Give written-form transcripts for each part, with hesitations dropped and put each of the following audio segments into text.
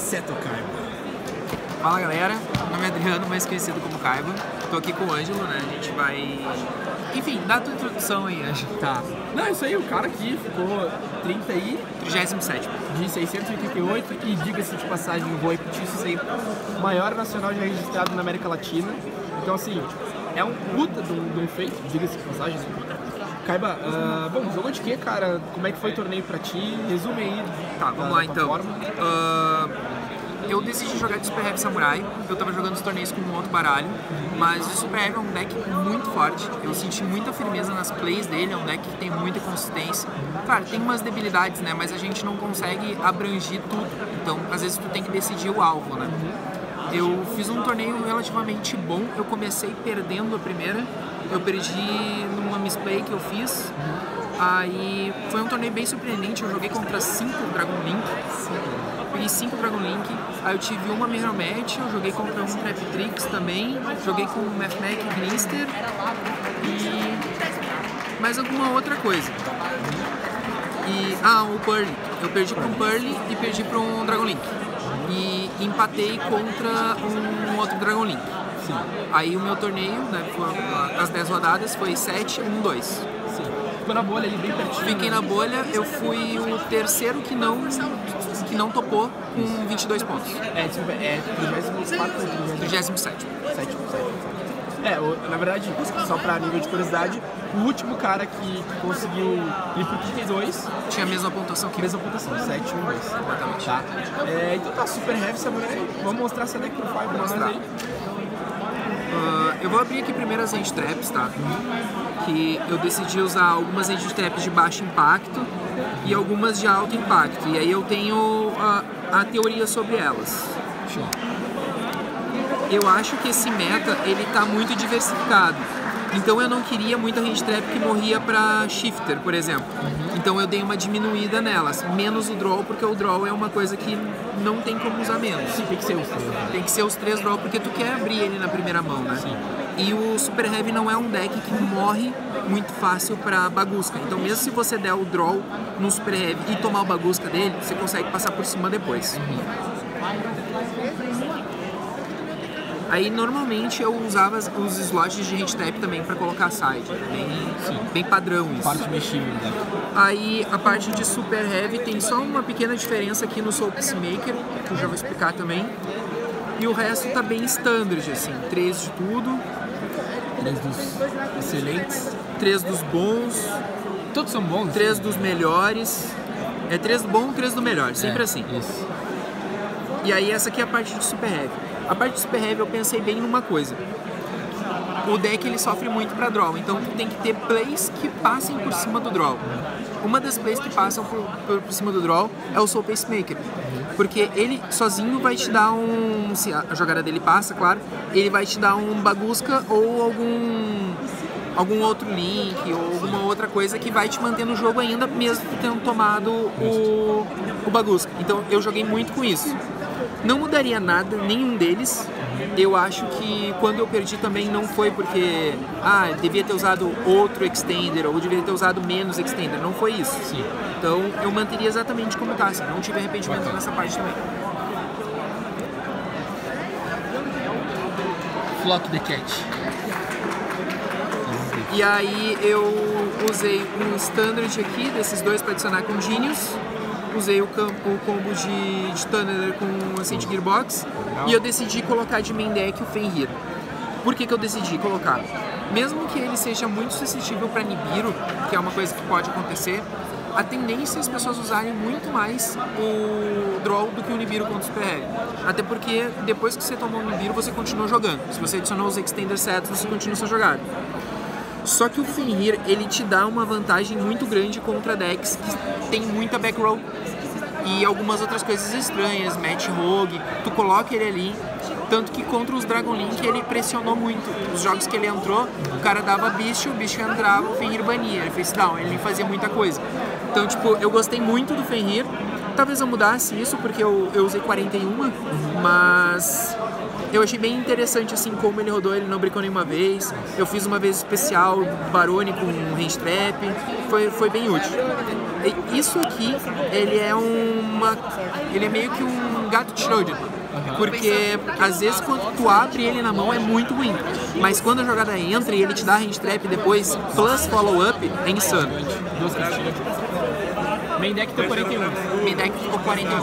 Seto Kaiba. Fala galera, meu nome é Adriano, mais conhecido como Kaiba. Tô aqui com o Ângelo, né? A gente vai... Enfim, dá a tua introdução aí, Ângelo. Tá. Não, isso aí, o cara aqui ficou 37º. de 688 e diga-se de passagem, vou repetir isso aí, o maior nacional já registrado na América Latina. Então assim, é um puta de um feito, diga-se de passagem. Kaiba, bom, jogou de quê, cara? Como é que foi o torneio pra ti? Resume aí. Tá, vamos lá então. Eu decidi jogar de Super Heavy Samurai. Eu tava jogando os torneios com um outro baralho, mas o Super Heavy é um deck muito forte. Eu senti muita firmeza nas plays dele, é um deck que tem muita consistência. Claro, tem umas debilidades, né, mas a gente não consegue abranger tudo. Então, às vezes tu tem que decidir o alvo, né. Eu fiz um torneio relativamente bom. Eu comecei perdendo a primeira. Eu perdi numa misplay que eu fiz. Aí foi um torneio bem surpreendente. Eu joguei contra 5 Dragon Link. Peguei 5 Dragon Link. Aí eu tive uma Mirror Match. Eu joguei contra um Traptrix também. Joguei com o Mathmech e Glinster. E mais alguma outra coisa. O Pearly. Eu perdi para um Pearly e perdi para um Dragon Link. E empatei contra um outro Dragon Link. Sim. Aí o meu torneio, né, as 10 rodadas, foi 7-1-2. Sim. Ficou na bolha ali, bem pertinho. Fiquei na bolha, eu fui o terceiro que não topou com 22 pontos. Desculpa, 34 ou 37. Na verdade, só pra nível de curiosidade, o último cara que conseguiu ir pro 32 tinha a mesma pontuação que mesma pontuação, 7, 1, 2. Exatamente. Tá. Então tá, Super Heavy Samurai. Vamos mostrar essa deck pro Fábio pra nós aí. Eu vou abrir aqui primeiro as hand traps, tá? Que eu decidi usar algumas hand traps de baixo impacto e algumas de alto impacto. E aí eu tenho a teoria sobre elas. Show. Eu acho que esse meta, ele tá muito diversificado. Então eu não queria muita hand trap que morria pra shifter, por exemplo. Então eu dei uma diminuída nelas. Menos o draw, porque o draw é uma coisa que não tem como usar menos. Sim, tem que ser os 3. Tem que ser os 3 draw, porque tu quer abrir ele na primeira mão, né? Sim. E o Super Heavy não é um deck que morre muito fácil pra Bagusca. Então mesmo se você der o draw no Super Heavy e tomar o Bagusca dele, você consegue passar por cima depois. Aí normalmente eu usava os slots de hand trap também pra colocar side, bem padrão isso. Parte mexível, né? Aí a parte de Super Heavy tem só uma pequena diferença aqui no Soul Peacemaker, que eu já vou explicar também. E o resto tá bem standard, assim, 3 de tudo. 3 dos excelentes. 3 dos bons. Todos são bons? 3 dos melhores. É 3 do bom, 3 do melhor, sempre assim. Isso. E aí essa aqui é a parte de Super Heavy. A parte de Super Heavy eu pensei bem numa coisa. O deck ele sofre muito pra draw, então tu tem que ter plays que passem por cima do draw. Uma das plays que passam por cima do draw é o Soul Pacemaker. Porque ele sozinho vai te dar se a jogada dele passa, claro, ele vai te dar um Bagusca ou algum outro link ou alguma outra coisa que vai te manter no jogo ainda, mesmo tendo tomado o Bagusca. Então eu joguei muito com isso. Não mudaria nada, nenhum deles. Eu acho que quando eu perdi também não foi porque devia ter usado outro extender ou devia ter usado menos extender, não foi isso. Sim. Então eu manteria exatamente como tá, assim, não tive arrependimento nessa parte também. Flock the Cat. E aí eu usei um standard aqui desses dois para adicionar com Genius. Usei o combo de Tunneler com o Ascent Gearbox. E eu decidi colocar de main deck o Fenrir. Por que eu decidi colocar? Mesmo que ele seja muito suscetível para Nibiru, que é uma coisa que pode acontecer, a tendência é as pessoas usarem muito mais o draw do que o Nibiru contra o Super Heavy. Até porque depois que você tomou o Nibiru, você continua jogando. Se você adicionou os Extender Sets, você continua sua jogada. Só que o Fenrir, ele te dá uma vantagem muito grande contra decks que tem muita back row e algumas outras coisas estranhas, match rogue, tu coloca ele ali, tanto que contra os Dragon Link ele pressionou muito. Os jogos que ele entrou, o cara dava bicho, o bicho entrava, o Fenrir bania, ele face down, ele fazia muita coisa. Então, tipo, eu gostei muito do Fenrir. Talvez eu mudasse isso porque eu usei 41, mas eu achei bem interessante assim como ele rodou, ele não brincou nenhuma vez. Eu fiz uma vez especial Barone com range trap, foi bem útil. E isso aqui, ele é meio que um um gato de Schrödinger. Porque às vezes quando tu abre ele na mão é muito ruim, mas quando a jogada entra e ele te dá hand trap depois, plus follow-up, é insano. Main deck tem 41. Main deck ficou 41.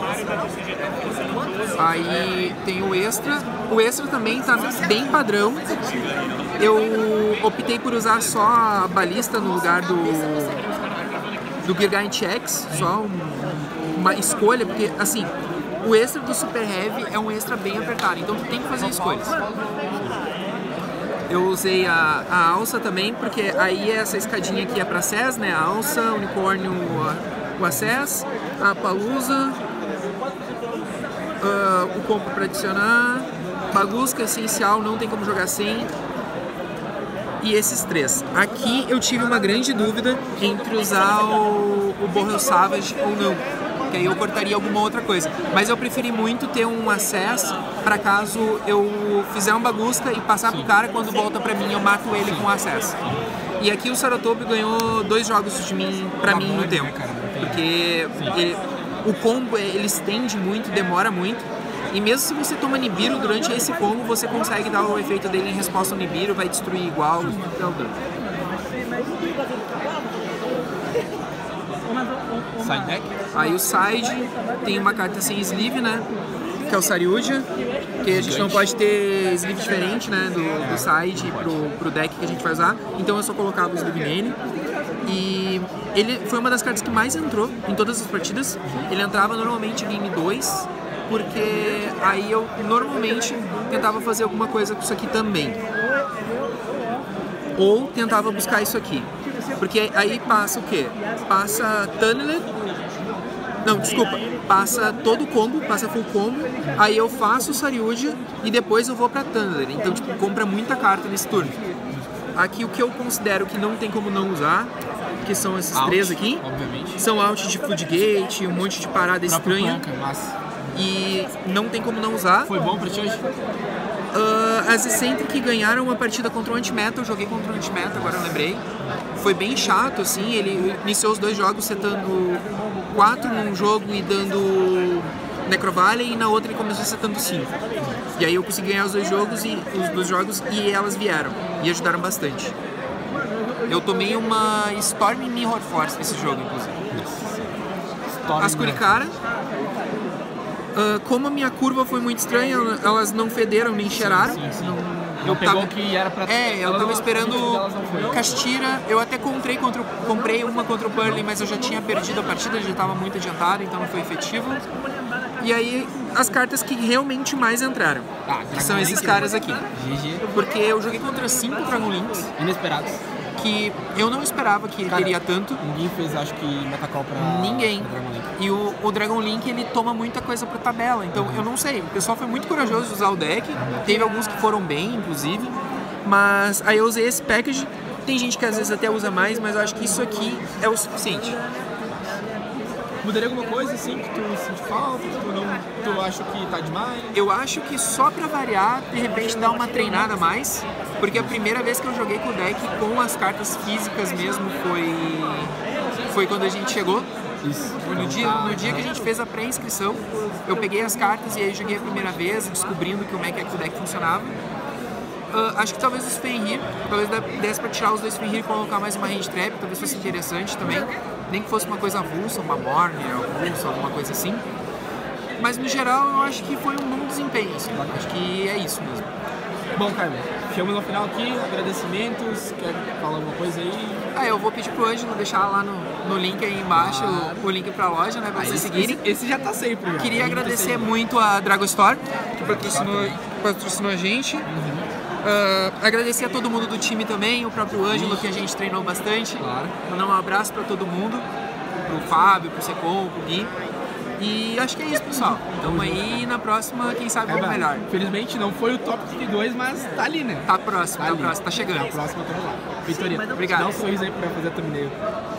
Aí tem o extra. O extra também tá bem padrão. Eu optei por usar só a balista no lugar do Gigant X, só uma escolha, porque assim, o extra do Super Heavy é um extra bem apertado, então tu tem que fazer escolhas. Eu usei a alça também, porque aí essa escadinha aqui é pra SES, né? A alça, o unicórnio, o Access, a Palusa, o combo pra adicionar, Bagusca essencial, não tem como jogar sem. E esses três. Aqui eu tive uma grande dúvida entre usar o Borrel Savage ou não, que aí eu cortaria alguma outra coisa. Mas eu preferi muito ter um acesso para caso eu fizer um Bagusca e passar pro cara, quando volta pra mim eu mato ele com acesso. E aqui o Saratobi ganhou 2 jogos de mim, pra mim no tempo. Porque o combo ele estende muito, demora muito. E mesmo se você toma Nibiru durante esse combo, você consegue dar o efeito dele em resposta ao Nibiru, vai destruir igual. Side deck? Aí o side tem uma carta sem sleeve, né? Que é o Saryuja, que a gente não pode ter sleeve diferente, né? Do side pro deck que a gente vai usar. Então eu só colocava o sleeve nele. E ele foi uma das cartas que mais entrou em todas as partidas. Ele entrava normalmente em game 2. Porque aí eu normalmente tentava fazer alguma coisa com isso aqui também. Ou tentava buscar isso aqui. Porque aí passa o quê? Passa Tunneler. Não, desculpa. Passa todo o combo, passa full combo. Aí eu faço o Saryuja e depois eu vou pra Tunneler. Então, tipo, compra muita carta nesse turno. Aqui o que eu considero que não tem como não usar, que são esses três aqui. Obviamente. São out de Floodgate, um monte de parada estranha. E não tem como não usar. Foi bom pra ti hoje? As Eccentric ganharam uma partida contra o Antimeta. Eu joguei contra o Antimeta, agora eu lembrei. Foi bem chato, assim. Ele iniciou os 2 jogos setando 4 num jogo e dando Necrovalley, e na outra ele começou setando 5. E aí eu consegui ganhar os 2 jogos e elas vieram e ajudaram bastante. Eu tomei uma Storm Mirror Force nesse jogo, inclusive. As Kurikara. Como a minha curva foi muito estranha, elas não federam nem cheiraram. Eu pegou que era pra... eu tava esperando Castira. Eu até comprei uma contra o Burley, mas eu já tinha perdido a partida, já tava muito adiantado, então não foi efetivo. E aí, as cartas que realmente mais entraram, que são esses caras aqui. Porque eu joguei contra 5 Dragon Links. Inesperados. Que eu não esperava que ele teria tanto. Ninguém fez, acho que, Metacall pra... Ninguém. Pra Dragon Link. E o Dragon Link, ele toma muita coisa pra tabela. Então, eu não sei. O pessoal foi muito corajoso de usar o deck. Teve alguns que foram bem, inclusive. Mas aí eu usei esse package. Tem gente que às vezes até usa mais, mas eu acho que isso aqui é o suficiente. Mudaria alguma coisa, assim, que tu sente falta, que tu acha que tá demais? Eu acho que só pra variar, de repente dar uma treinada a mais. Porque a primeira vez que eu joguei com o deck com as cartas físicas mesmo foi quando a gente chegou. Isso. No dia que a gente fez a pré-inscrição, eu peguei as cartas e aí joguei a primeira vez, descobrindo como é que o deck funcionava. Acho que talvez os Fenrir, talvez desse pra tirar os 2 Fenrir e colocar mais uma hand trap, talvez fosse interessante também. Nem que fosse uma coisa avulsa, uma Morne, avulsa, alguma coisa assim. Mas no geral eu acho que foi um bom desempenho, assim. Acho que é isso mesmo. Bom, Carmen, chegamos no final aqui, agradecimentos, quer falar alguma coisa aí? Eu vou pedir pro Ângelo deixar lá no link aí embaixo o link pra loja, né, pra vocês seguirem. Esse já tá sempre. Já. Queria agradecer muito a Dragon Store, que patrocinou a gente. Agradecer a todo mundo do time também, o próprio Ângelo, que a gente treinou bastante. Claro. Mandar um abraço pra todo mundo, pro Fábio, pro Secom, pro Gui. E acho que é isso, pessoal. Então aí na próxima, quem sabe um melhor. Infelizmente não foi o top 32, mas tá ali, né? Tá próximo, tá chegando. Na próxima, tamo lá. Vitorino, obrigado. Dá um sorriso aí pra fazer a thumbnail.